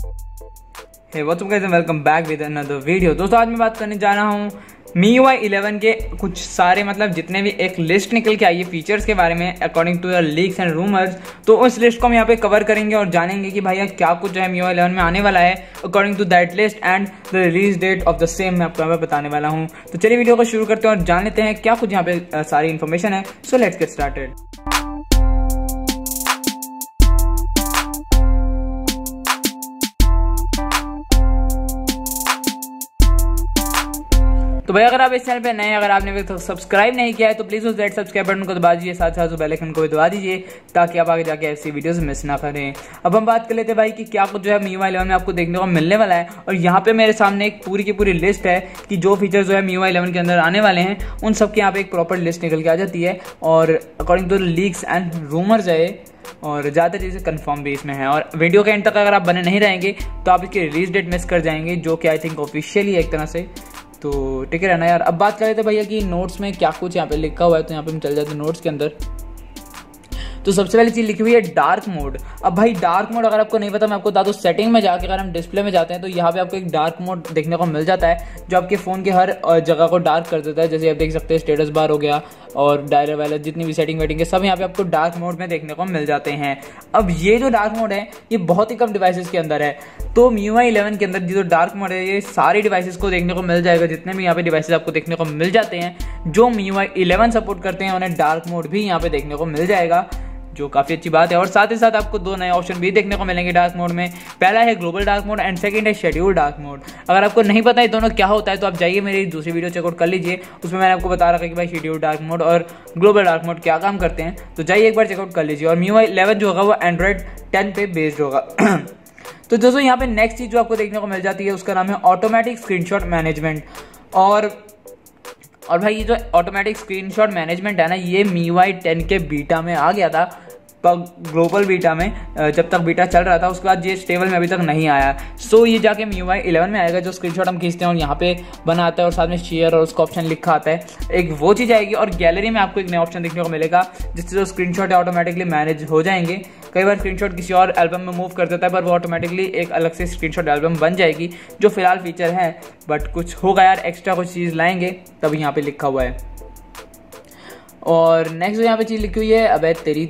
Hey, what's up guys and welcome back with another video। दोस्तों आज मैं बात करने जा रहा हूँ MIUI 11 के कुछ सारे जितने भी एक लिस्ट निकल के आई है फीचर्स के बारे में according to the leaks and rumours. तो उस लिस्ट को हम यहाँ पे कवर करेंगे और जानेंगे कि भैया क्या कुछ जो है MIUI 11 में आने वाला है according to that list and the release date of the same मैं आपको यहाँ पे बताने वाला हूँ। तो चलिए वीडियो को शुरू करते हैं और जान लेते हैं क्या कुछ यहाँ पे सारी इन्फॉर्मेशन है। So let's get started. तो भाई अगर आप इस चैनल पे नए हैं, अगर आपने अभी तक सब्सक्राइब नहीं किया है तो प्लीज उस रेड सब्सक्राइब बटन को दबा दीजिए, साथ साथ बेल आइकन को भी दबा दीजिए ताकि आप आगे जाके ऐसी वीडियोस मिस ना करें। अब हम बात कर लेते हैं भाई कि क्या कुछ जो है MIUI 11 में आपको देखने को मिलने वाला है। और यहाँ पे मेरे सामने एक पूरी की पूरी लिस्ट है कि जो फीचर्स जो है MIUI 11 के अंदर आने वाले हैं उन सबके यहाँ पे एक प्रॉपर लिस्ट निकल के आ जाती है और according to leaks and rumours है और ज़्यादा चीज़ें कंफर्म भी इसमें है। और वीडियो के एंड तक अगर आप बने नहीं रहेंगे तो आप इसकी रिलीज डेट मिस कर जाएंगे, जो कि आई थिंक ऑफिशियली एक तरह से। तो ठीक है रहना यार। अब बात कर रहे थे भैया कि नोट्स में क्या कुछ यहाँ पे लिखा हुआ है, तो यहाँ पे हम चल जाते हैं नोट्स के अंदर। तो सबसे पहली चीज लिखी हुई है डार्क मोड। अब भाई डार्क मोड अगर आपको नहीं पता मैं आपको बता दूं, सेटिंग में जाके अगर हम डिस्प्ले में जाते हैं तो यहाँ पे आपको एक डार्क मोड देखने को मिल जाता है जो आपके फोन के हर जगह को डार्क कर देता है। जैसे आप देख सकते हैं स्टेटस बार हो गया और डायलर वायलर जितनी भी सेटिंग वेटिंग है सब यहाँ पे आपको डार्क मोड में देखने को मिल जाते हैं। अब ये जो डार्क मोड है ये बहुत ही कम डिवाइसेस के अंदर है। तो MIUI 11 के अंदर जो डार्क मोड है ये सारी डिवाइसेस को देखने को मिल जाएगा। जितने भी यहाँ पे डिवाइसेस आपको देखने को मिल जाते हैं जो MIUI 11 सपोर्ट करते हैं उन्हें डार्क मोड भी यहाँ पे देखने को मिल जाएगा, जो काफी अच्छी बात है। और साथ ही साथ आपको दो नए ऑप्शन भी देखने को मिलेंगे डार्क मोड में। पहला है global dark mode and second है शेड्यूल डार्क मोड। अगर आपको नहीं पता है दोनों क्या होता है तो आप जाइए मेरी दूसरी वीडियो चेकआउट कर लीजिए, उसमें मैंने आपको बता रखा है कि भाई शेड्यूल डार्क मोड और ग्लोबल डार्क मोड क्या काम करते हैं। तो जाइए एक बार चेकआउट कर लीजिए। और MIUI 11 जो होगा वो Android 10 पे बेस्ड होगा। तो दोस्तों यहाँ पे नेक्स्ट चीज जो आपको देखने को मिल जाती है उसका नाम है ऑटोमेटिक स्क्रीनशॉट मैनेजमेंट। और भाई ये जो ऑटोमेटिक स्क्रीनशॉट मैनेजमेंट है ना ये MIUI 10 के बीटा में आ गया था, ग्लोबल बीटा में जब तक बीटा चल रहा था। उसके बाद ये स्टेबल में अभी तक नहीं आया। सो ये जाके MIUI 11 में आएगा। जो स्क्रीनशॉट हम खींचते हैं और यहाँ पे बना आता है और साथ में शेयर और उसका ऑप्शन लिखा आता है, एक वो चीज़ आएगी। और गैलरी में आपको एक नया ऑप्शन देखने को मिलेगा जिससे जो स्क्रीनशॉट है ऑटोमेटिकली मैनेज हो जाएंगे। कई बार स्क्रीनशॉट किसी और एल्बम में मूव कर देता है पर वो ऑटोमेटिकली एक अलग से स्क्रीनशॉट एल्बम बन जाएगी, जो फिलहाल फीचर है। बट कुछ होगा यार, एक्स्ट्रा कुछ चीज़ लाएंगे तभी यहाँ पे लिखा हुआ है। और नेक्स्ट जो यहाँ पे चीज़ लिखी हुई है अब तेरी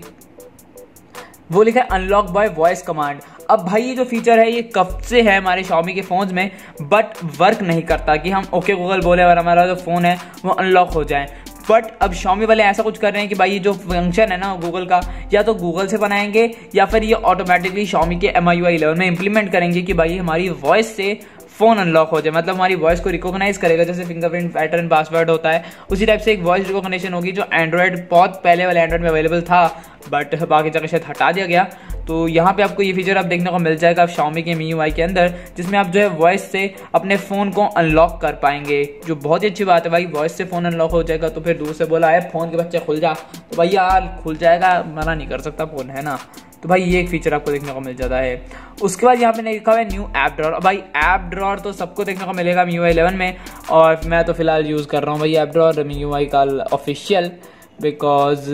वो लिखा है अनलॉक बाय वॉइस कमांड। अब भाई ये जो फीचर है ये कब से है हमारे Xiaomi के फोन्स में बट वर्क नहीं करता कि हम ओके गूगल बोले और हमारा जो फोन है वो अनलॉक हो जाए। बट अब Xiaomi वाले ऐसा कुछ कर रहे हैं कि भाई ये जो फंक्शन है ना गूगल का, या तो गूगल से बनाएंगे या फिर ये ऑटोमेटिकली Xiaomi के MIUI 11 में इंप्लीमेंट करेंगे कि भाई हमारी वॉइस से फोन अनलॉक हो जाए। मतलब हमारी वॉइस को रिकॉग्नाइज करेगा, जैसे फिंगरप्रिंट पैटर्न पासवर्ड होता है उसी टाइप से एक वॉइस रिकॉग्निशन होगी, जो एंड्रॉयड बहुत पहले वाले एंड्रॉयड में अवेलेबल था बट बाकी जगह शायद हटा दिया गया। तो यहाँ पे आपको ये फीचर आप देखने को मिल जाएगा Xiaomi के MIUI के अंदर, जिसमें आप जो है वॉइस से अपने फ़ोन को अनलॉक कर पाएंगे, जो बहुत ही अच्छी बात है भाई। वॉइस से फ़ोन अनलॉक हो जाएगा तो फिर दूर से बोला है फ़ोन के बच्चे खुल जा, तो भाई यार खुल जाएगा, मना नहीं कर सकता फ़ोन, है ना। तो भाई ये एक फीचर आपको देखने को मिल जाता है। उसके बाद यहाँ पे लिखा हुआ है न्यू ऐप ड्रॉअर। भाई ऐप ड्रॉअर तो सबको देखने को मिलेगा MIUI 11 में, और मैं तो फिलहाल यूज़ कर रहा हूँ भाई ऐप ड्रॉअर MIUI का ऑफिशियल, बिकॉज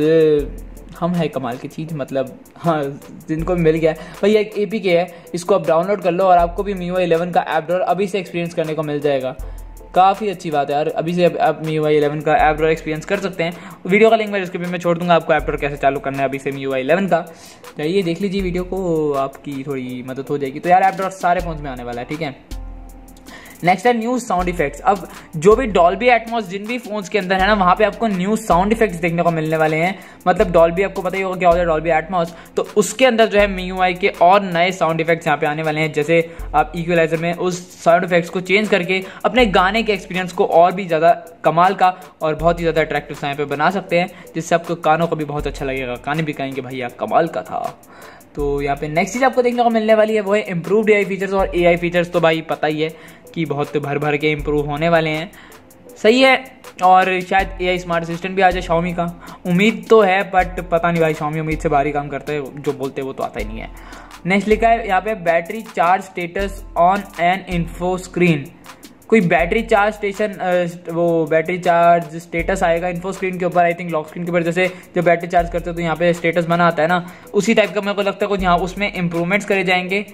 हम है कमाल की चीज़। मतलब हाँ जिनको मिल गया भाई एक APK है, इसको आप डाउनलोड कर लो और आपको भी MIUI 11 का ऐप ड्रॉअर अभी से एक्सपीरियंस करने को मिल जाएगा। काफ़ी अच्छी बात है यार, अभी से आप MIUI 11 का ऐप ड्रॉअर एक्सपीरियंस कर सकते हैं। वीडियो का लिंक मैं डिस्क्रिप्शन में छोड़ दूंगा, आपको ऐप ड्रॉअर कैसे चालू करना है अभी से MIUI 11 का। जाइए देख लीजिए वीडियो को, आपकी थोड़ी मदद हो जाएगी। तो यार ऐप ड्रॉअर सारे फोन में आने वाला है, ठीक है। नेक्स्ट है न्यू साउंड इफेक्ट्स। अब जो भी डॉल्बी एटमॉस जिन भी फोन्स के अंदर है ना वहाँ पे आपको न्यू साउंड इफेक्ट्स देखने को मिलने वाले हैं। मतलब डॉल्बी आपको पता ही होगा क्या होता है डॉल्बी एटमॉस, तो उसके अंदर जो है MIUI के और नए साउंड इफेक्ट्स यहाँ पे आने वाले हैं। जैसे आप इक्वलाइजर में उस साउंड इफेक्ट्स को चेंज करके अपने गाने के एक्सपीरियंस को और भी ज़्यादा कमाल का और बहुत ही ज़्यादा अट्रैक्टिव यहाँ पे बना सकते हैं, जिससे आपको कानों को भी बहुत अच्छा लगेगा, काने भी कहेंगे भैया कमाल का था। तो यहाँ पे नेक्स्ट चीज़ आपको देखने को मिलने वाली है वो है इम्प्रूव्ड AI फीचर्स। और AI फीचर्स तो भाई पता ही है कि बहुत भर भर के इम्प्रूव होने वाले हैं, सही है। और शायद AI स्मार्ट असिस्टेंट भी आ जाए Xiaomi का, उम्मीद तो है बट पता नहीं भाई, Xiaomi उम्मीद से बाहर ही काम करता है, जो बोलते हैं वो तो आता ही नहीं है। नेक्स्ट लिखा है यहाँ पे battery charge status on an info screen. कोई बैटरी चार्ज स्टेशन वो बैटरी चार्ज स्टेटस आएगा इन्फो स्क्रीन के ऊपर, आई थिंक लॉक स्क्रीन के ऊपर। जैसे जब बैटरी चार्ज करते हो तो यहाँ पे स्टेटस बना आता है ना, उसी टाइप का मेरे को लगता है कुछ यहाँ उसमें इंप्रूवमेंट्स करे जाएंगे।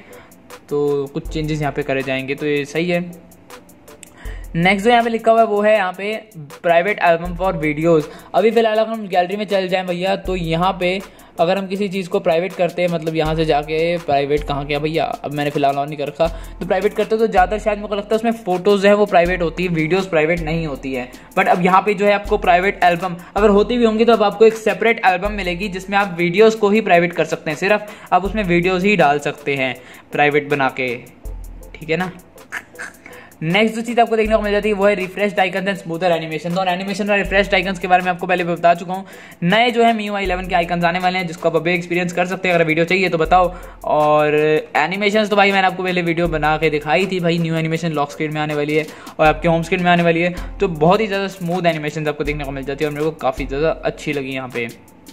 तो कुछ चेंजेस यहाँ पे करे जाएंगे, तो ये सही है। नेक्स्ट जो यहाँ पे लिखा हुआ है वो है यहाँ पे प्राइवेट एल्बम फॉर वीडियोस। अभी फिलहाल अगर हम गैलरी में चल जाएं भैया, तो यहाँ पे अगर हम किसी चीज़ को प्राइवेट करते हैं, मतलब यहाँ से जाके प्राइवेट कहाँ गया भैया, अब मैंने फिलहाल ऑन नहीं कर रखा, तो प्राइवेट करते हो तो ज़्यादा शायद मेरे को लगता है उसमें फोटोज़ जो है वो प्राइवेट होती है, वीडियोस प्राइवेट नहीं होती है। बट अब यहाँ पे जो है आपको प्राइवेट एल्बम अगर होती भी होंगी तो अब आपको एक सेपरेट एल्बम मिलेगी जिसमें आप वीडियोज़ को ही प्राइवेट कर सकते हैं, सिर्फ आप उसमें वीडियोज़ ही डाल सकते हैं प्राइवेट बना के, ठीक है ना। नेक्स्ट जो चीज़ आपको देखने को मिल जाती है वो है refreshed icons and smoother animation. तो एनिमेशन और रिफ्रेश्ड आइकन्स के बारे में आपको पहले भी बता चुका हूँ। नए जो है MIUI 11 के आइकन्स आने वाले हैं जिसको आप अभी एक्सपीरियंस कर सकते हैं, अगर वीडियो चाहिए तो बताओ। और एनिमेशन तो भाई मैंने आपको पहले वीडियो बना के दिखाई थी भाई, न्यू एनिमेशन लॉक स्क्रीन में आने वाली है और आपके होम स्क्रीन में आने वाली है, तो बहुत ही ज़्यादा स्मूथ एनिमेशन आपको देखने को मिल जाती है और मेरे को काफ़ी ज़्यादा अच्छी लगी यहाँ पे।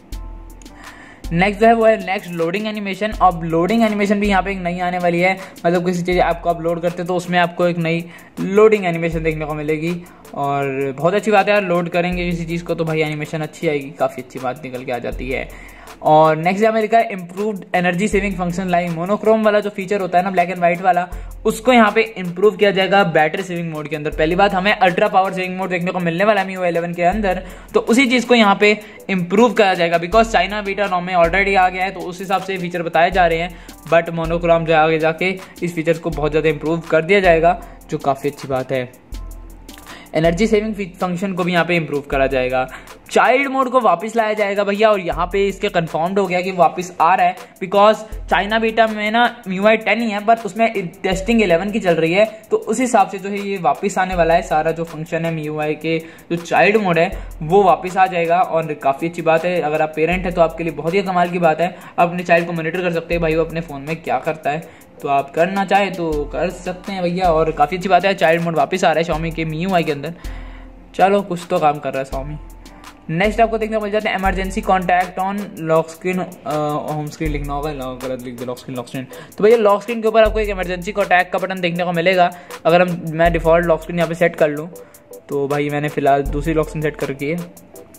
नेक्स्ट जो है वो है नेक्स्ट लोडिंग एनिमेशन। अब लोडिंग एनिमेशन भी यहाँ पे एक नई आने वाली है, मतलब किसी चीज़ आपको अपलोड करते हो तो उसमें आपको एक नई लोडिंग एनिमेशन देखने को मिलेगी और बहुत अच्छी बात है यार, लोड करेंगे किसी चीज़ को तो भाई एनिमेशन अच्छी आएगी, काफ़ी अच्छी बात निकल के आ जाती है। और नेक्स्ट यहाँ में लिखा है improved energy saving function, like monochrome वाला जो फीचर होता है ना ब्लैक एंड व्हाइट वाला, उसको यहाँ पे इंप्रूव किया जाएगा बैटरी सेविंग मोड के अंदर। पहली बात हमें अल्ट्रा पावर सेविंग मोड देखने को मिलने वाला है MIUI 11 के अंदर, तो उसी चीज़ को यहाँ पे इंप्रूव करा जाएगा बिकॉज चाइना बीटा नॉम में ऑलरेडी आ गया है, तो उस हिसाब से फीचर बताए जा रहे हैं। बट मोनोक्रोम जो आगे जाके इस फीचर को बहुत ज़्यादा इंप्रूव कर दिया जाएगा, जो काफ़ी अच्छी बात है। एनर्जी सेविंग फंक्शन को भी यहाँ पे इंप्रूव करा जाएगा। चाइल्ड मोड को वापस लाया जाएगा भैया, और यहाँ पे इसके कंफर्म्ड हो गया कि वापस आ रहा है बिकॉज चाइना बीटा में ना MIUI 10 ही है, बट उसमें टेस्टिंग 11 की चल रही है, तो उस हिसाब से जो है ये वापस आने वाला है। सारा जो फंक्शन है MIUI के जो चाइल्ड मोड है वो वापस आ जाएगा और काफ़ी अच्छी बात है। अगर आप पेरेंट है तो आपके लिए बहुत ही कमाल की बात है, आप अपने चाइल्ड को मॉनिटर कर सकते हैं भाई वो अपने फ़ोन में क्या करता है, तो आप करना चाहे तो कर सकते हैं भैया। और काफ़ी अच्छी बात है चाइल्ड मोड वापस आ रहा है Xiaomi के MIUI के अंदर, चलो कुछ तो काम कर रहा है Xiaomi। नेक्स्ट आपको देखने को मिल जाता है emergency contact on lock screen, home screen लिखना होगा, गलत लिख दे लॉक स्क्रीन। तो भैया लॉक स्क्रीन के ऊपर आपको एक इमरजेंसी कॉन्टैक्ट का बटन देखने को मिलेगा। अगर मैं डिफ़ॉल्ट लॉक स्क्रीन यहाँ पे सेट कर लूँ, तो भाई मैंने फिलहाल दूसरी लॉक स्क्रीन सेट कर रखी है,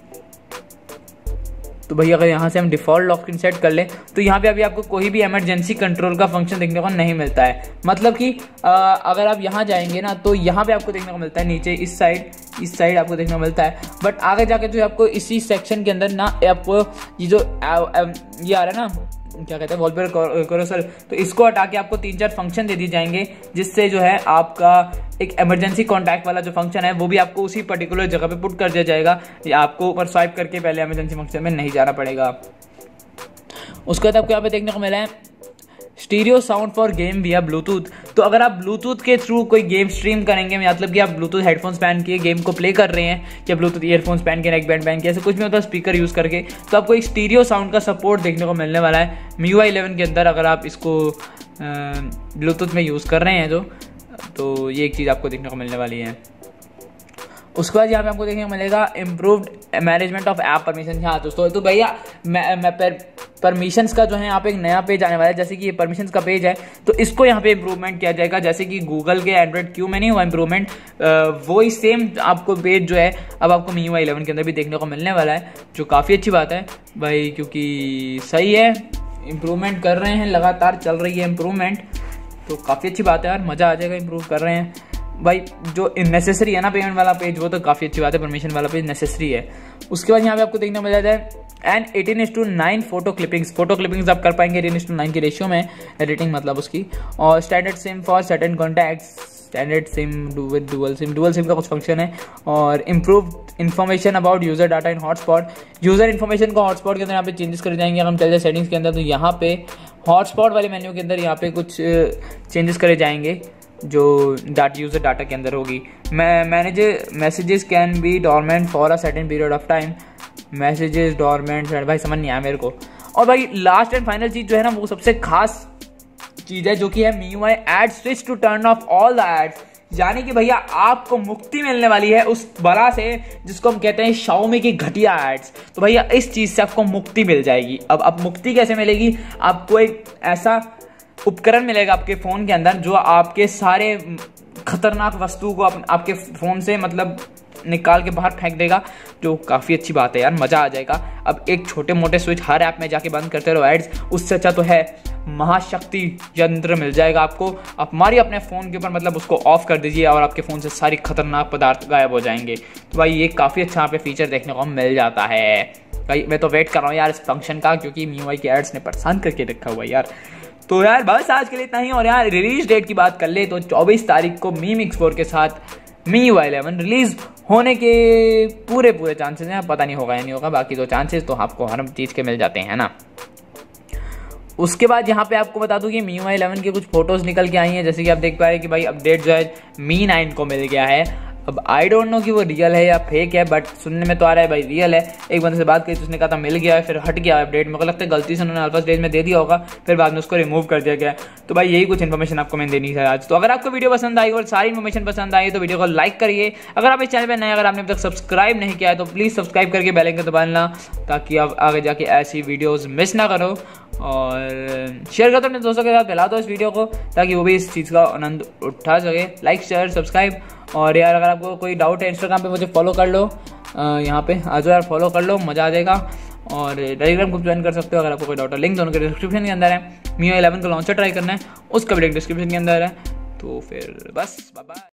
तो भैया अगर यहाँ से हम डिफ़ॉल्ट लॉक स्क्रीन सेट कर लें तो यहाँ पे अभी आपको कोई भी इमरजेंसी कंट्रोल का फंक्शन देखने को नहीं मिलता है। मतलब कि अगर आप यहाँ जाएंगे ना तो यहाँ पे आपको देखने को मिलता है नीचे इस साइड आपको देखने को मिलता है, बट आगे जाके जो आपको इसी सेक्शन के अंदर ना आपको ये जो ये आ रहा है ना क्या कहते हैं वॉलपेपर करोसल, तो इसको हटा के आपको 3-4 फंक्शन दे दिए जाएंगे जिससे जो है आपका एक इमरजेंसी कॉन्टैक्ट वाला जो फंक्शन है वो भी आपको उसी पर्टिकुलर जगह पे पुट कर दिया जाएगा, या आपको ऊपर स्वाइप करके पहले इमरजेंसी फंक्शन में नहीं जाना पड़ेगा। उसके बाद आपको यहाँ पे देखने को मिला है stereo sound for game via Bluetooth. तो अगर आप ब्लूटूथ के थ्रू कोई गेम स्ट्रीम करेंगे, मतलब कि आप ब्लूटूथ हेडफोन्स पहन के गेम को प्ले कर रहे हैं या ब्लूटूथ ईयरफोन्स पहन के नेक बैंड पहन के ऐसे कुछ भी होता है स्पीकर यूज़ करके, तो आपको एक स्टीरियो साउंड का सपोर्ट देखने को मिलने वाला है MIUI 11 के अंदर। अगर आप इसको ब्लूटूथ में यूज़ कर रहे हैं तो ये एक चीज़ आपको देखने को मिलने वाली है। उसके बाद यहाँ पे आपको देखने को मिलेगा improved management of app permission. हाँ दोस्तों, तो भैया परमिशंस का जो है यहाँ पे एक नया पेज आने वाला है, जैसे कि ये परमिशंस का पेज है तो इसको यहाँ पे इम्प्रूवमेंट किया जाएगा, जैसे कि गूगल के एंड्रॉइड क्यू में नहीं हुआ इम्प्रूवमेंट, वही सेम आपको पेज जो है अब आपको MIUI 11 के अंदर भी देखने को मिलने वाला है, जो काफ़ी अच्छी बात है भाई, क्योंकि सही है इम्प्रूवमेंट कर रहे हैं, लगातार चल रही है इम्प्रूवमेंट, तो काफ़ी अच्छी बात है यार, मज़ा आ जाएगा इम्प्रूव कर रहे हैं भाई। जो नेसेसरी है ना पेमेंट वाला पेज वो तो काफ़ी अच्छी बात है, परमिशन वाला पेज नेसेसरी है। उसके बाद यहाँ पे आपको देखने को मिल जाता है एंड 18:9 फोटो क्लिपिंग्स आप कर पाएंगे 18:9 की रेशियो में, एडिटिंग मतलब उसकी। और standard SIM for certain contacts, standard SIM with dual SIM का कुछ फंक्शन है। और improve information about user data in hotspot, user information को हॉटस्पॉट के अंदर यहाँ पे चेंजेस करे जाएंगे। अगर हम चल जाए सेटिंग्स के अंदर तो यहाँ पे हॉटस्पॉट वाले मेन्यू के अंदर यहाँ पे कुछ चेंजेस करे जाएंगे जो यूजर डाटा के अंदर होगी। Messages can be dormant for a certain period of time, messages dormant भाई समझ नहीं आया मेरे को। और भाई लास्ट एंड फाइनल चीज़ जो है ना वो सबसे खास चीज़ है जो कि है MIUI ad switch to turn off all the ads, यानी कि भैया आपको मुक्ति मिलने वाली है उस बला से जिसको हम कहते हैं Xiaomi की घटिया एड्स। तो भैया इस चीज़ से आपको मुक्ति मिल जाएगी। अब मुक्ति कैसे मिलेगी, आपको एक ऐसा उपकरण मिलेगा आपके फ़ोन के अंदर जो आपके सारे खतरनाक वस्तु को आपके फ़ोन से मतलब निकाल के बाहर फेंक देगा, जो काफ़ी अच्छी बात है यार, मज़ा आ जाएगा। अब एक छोटे मोटे स्विच हर ऐप में जाके बंद करते रहो एड्स, उससे अच्छा तो है महाशक्ति यंत्र मिल जाएगा आपको। आप हमारी अपने फ़ोन के ऊपर मतलब उसको ऑफ कर दीजिए और आपके फ़ोन से सारी खतरनाक पदार्थ गायब हो जाएंगे। तो भाई ये काफ़ी अच्छा यहाँ पे फीचर देखने को मिल जाता है भाई। मैं तो वेट कर रहा हूँ यार इस फंक्शन का, क्योंकि MIUI के एड्स ने परेशान करके रखा हुआ है यार। तो यार बस आज के लिए इतना ही। और यार रिलीज डेट की बात कर ले तो 24 तारीख को Mi Mix 4 के साथ MIUI 11 रिलीज होने के पूरे चांसेस हैं। पता नहीं होगा या नहीं होगा, बाकी तो चांसेस तो आपको हर चीज़ के मिल जाते हैं ना। उसके बाद यहाँ पे आपको बता दूं कि MIUI 11 की कुछ फोटोज़ निकल के आई हैं, जैसे कि आप देख पा रहे हैं कि भाई अपडेट जो है Mi 9 को मिल गया है। अब आई डोंट नो कि वो रियल है या फेक है, बट सुनने में तो आ रहा है भाई रियल है। एक बंदे से बात करी तो उसने कहा था मिल गया है, फिर हट गया अपडेट। मेरे को लगता है गलती से उन्होंने अल्फा स्टेज में दे दिया होगा, फिर बाद में उसको रिमूव कर दिया गया। तो भाई यही कुछ इन्फॉर्मेशन आपको मैंने देनी है आज। तो अगर आपको वीडियो पसंद आई और सारी इन्फॉर्मेशन पसंद आई तो वीडियो को लाइक करिए। अगर आप इस चैनल पर नए, अगर आपने अभी तक सब्सक्राइब नहीं किया है तो प्लीज़ सब्सक्राइब करके बेल आइकन दबा लेना, ताकि आप आगे जाके ऐसी वीडियोज़ मिस ना करो। और शेयर कर दो अपने दोस्तों के साथ, फैला दो इस वीडियो को, ताकि वो भी इस चीज़ का आनंद उठा सके। Like share subscribe. और यार अगर आपको कोई डाउट है इंस्टाग्राम पे मुझे फॉलो कर लो, यहाँ पे आ जाओ यार, फॉलो कर लो, मज़ा आ जाएगा। और टेलीग्राम ग्रुप ज्वाइन कर सकते हो अगर आपको कोई डाउट है। लिंक दोनों के डिस्क्रिप्शन के अंदर है। MIUI 11 का लॉन्चर ट्राई करना है, उसका भी लिंक डिस्क्रिप्शन के अंदर है। तो फिर बस बाय बाय।